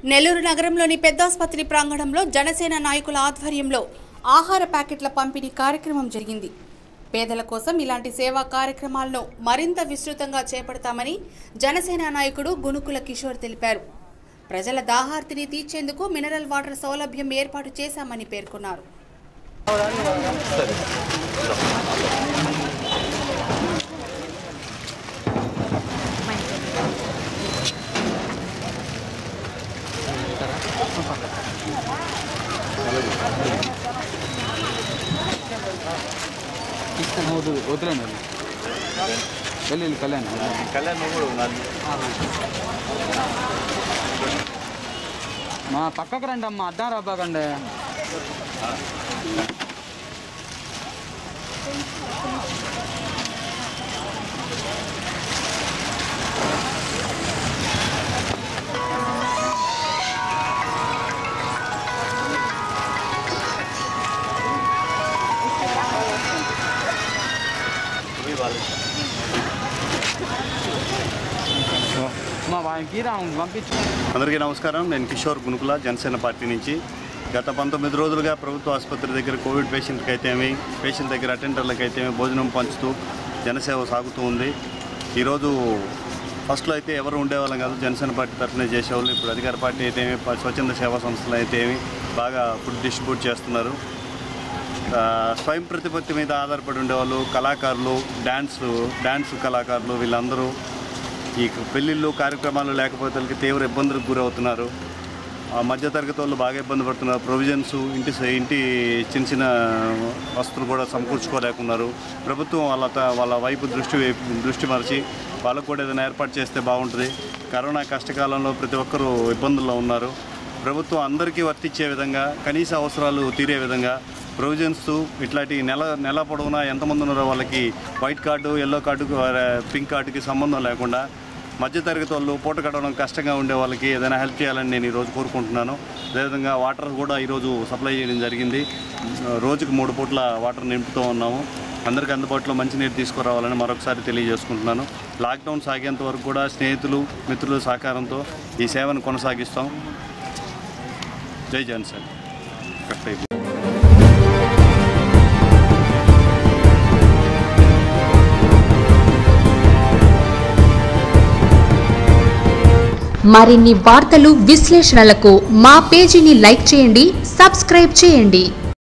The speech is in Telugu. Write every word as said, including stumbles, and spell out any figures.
నెల్లూరు నగరంలోని పెద్దాస్పత్రి ప్రాంగణంలో జనసేన నాయకుల ఆధ్వర్యంలో ఆహార ప్యాకెట్ల పంపిణీ కార్యక్రమం జరిగింది. పేదల కోసం ఇలాంటి సేవా కార్యక్రమాలను మరింత విస్తృతంగా చేపడతామని జనసేన నాయకుడు గునుకుల కిషోర్ తెలిపారు. ప్రజల దాహార్తిని తీర్చేందుకు మినరల్ వాటర్ సౌలభ్యం ఏర్పాటు చేశామని పేర్కొన్నారు. కళ్యాణ్ కళ్యాణ్ మా పక్కకు రండి అమ్మ, అద్దం రాబాకండి. అందరికీ నమస్కారం. నేను కిషోర్ గునుకుల, జనసేన పార్టీ నుంచి. గత పంతొమ్మిది రోజులుగా ప్రభుత్వ ఆసుపత్రి దగ్గర కోవిడ్ పేషెంట్కి అయితేమి, పేషెంట్ దగ్గర అటెండర్లకు అయితేమి భోజనం పంచుతూ జనసేవ సాగుతూ ఉంది. ఈరోజు ఫస్ట్లో అయితే ఎవరు ఉండేవాళ్ళం కాదు, జనసేన పార్టీ తరఫున చేసేవాళ్ళు. ఇప్పుడు అధికార పార్టీ అయితేమి, స్వచ్ఛంద సేవా సంస్థలు అయితేమి బాగా ఫుడ్ డిస్ట్రిబ్యూట్ చేస్తున్నారు. స్వయం ప్రతిపత్తి మీద ఆధారపడి ఉండేవాళ్ళు, కళాకారులు, డ్యాన్స్ డ్యాన్స్ కళాకారులు, వీళ్ళందరూ ఈ పెళ్ళిళ్ళు కార్యక్రమాలు లేకపోతే తీవ్ర ఇబ్బందులకు గురవుతున్నారు. మధ్యతరగతి వాళ్ళు బాగా ఇబ్బంది పడుతున్నారు. ప్రొవిజన్స్, ఇంటి ఇంటి చిన్న చిన్న వస్తువులు కూడా సమకూర్చుకోలేకున్నారు. ప్రభుత్వం వాళ్ళ వాళ్ళ వైపు దృష్టి దృష్టి మరచి వాళ్ళకు కూడా ఏదైనా ఏర్పాటు చేస్తే బాగుంటుంది. కరోనా కష్టకాలంలో ప్రతి ఒక్కరూ ఇబ్బందుల్లో ఉన్నారు. ప్రభుత్వం అందరికీ వర్తించే విధంగా, కనీస అవసరాలు తీరే విధంగా ప్రొవిజన్స్ ఇట్లాంటి నెల నెల పొడవునా ఎంతమంది ఉన్నారో వాళ్ళకి white card, yellow card, pink కార్డుకి సంబంధం లేకుండా మధ్యతరగతి వాళ్ళు పూట గడవడం కష్టంగా ఉండే వాళ్ళకి ఏదైనా హెల్ప్ చేయాలని నేను ఈరోజు కోరుకుంటున్నాను. అదేవిధంగా వాటర్ కూడా ఈరోజు సప్లై చేయడం జరిగింది. రోజుకు మూడు పూట్ల వాటర్ నింపుతూ ఉన్నాము. అందరికీ అందుబాటులో మంచినీరు తీసుకురావాలని మరొకసారి తెలియజేసుకుంటున్నాను. లాక్డౌన్ సాగేంత వరకు కూడా స్నేహితులు, మిత్రుల సహకారంతో ఈ సేవను కొనసాగిస్తాం. జై జనసేన. మరిన్ని వార్తలు, విశ్లేషణలకు మా పేజీని లైక్ చేయండి, సబ్స్క్రైబ్ చేయండి.